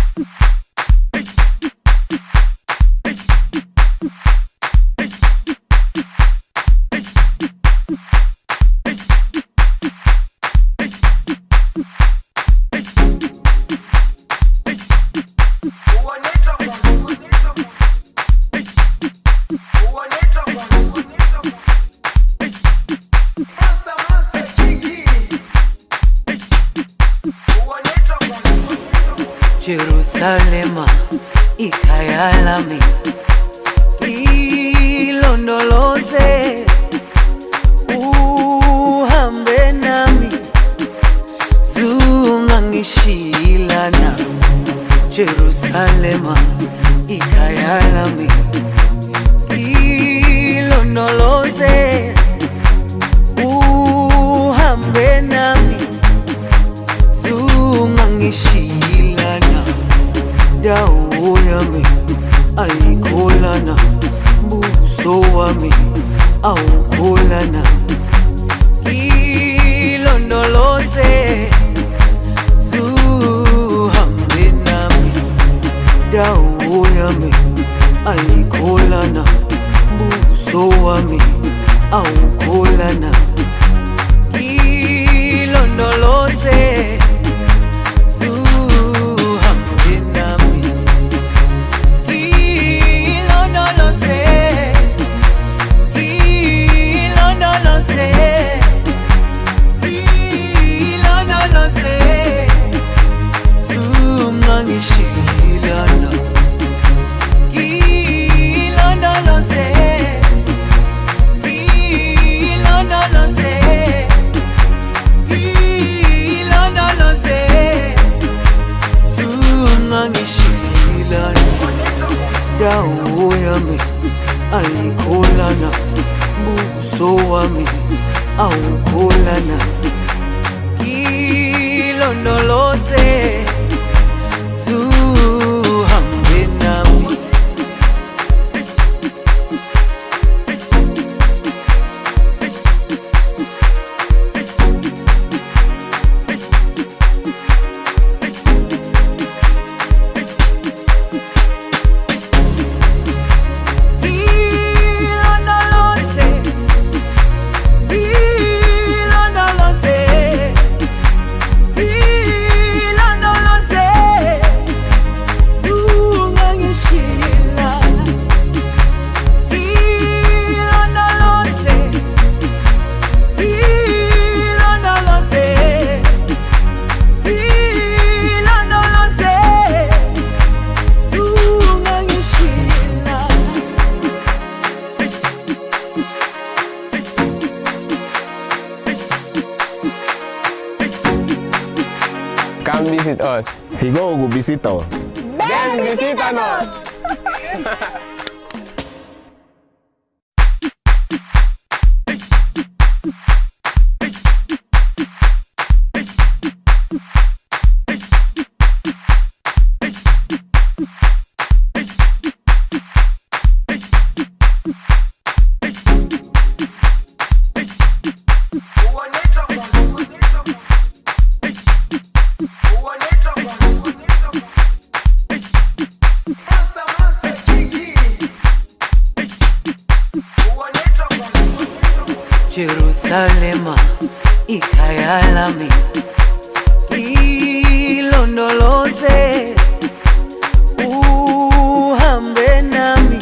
Jerusalema ikayalami ilondoloze uhambe nami zungangishilana. Jerusalema ikayalami ilondoloze uhambe nami zungangishilana. Dawo yami ayikholana, buso wami awukholana. Ilondoloze zuhambe nami. Dawo yami ayikholana, buso wami awukholana. Ilondoloze dawo yami ayikholana, buso wami awukholana. Ilondoloze zuhambe nami. Come visit us. He go visit us. Then visit us. Jerusalema ikayalami ilondoloze uhambe nami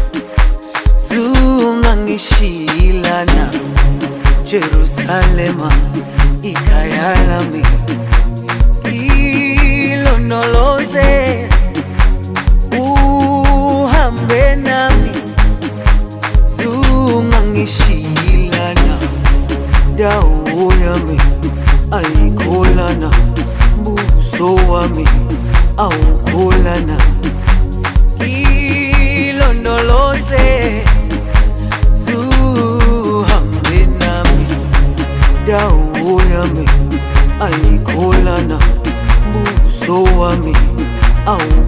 zungangishilana. Jerusalema ikayalami ilondoloze uhambe nami zungangishilana. Dawo yami ayikholana, buso wami awukholana. Ilondoloze zuhambe nami. Dawo yami ayikholana, buso wami awukholana.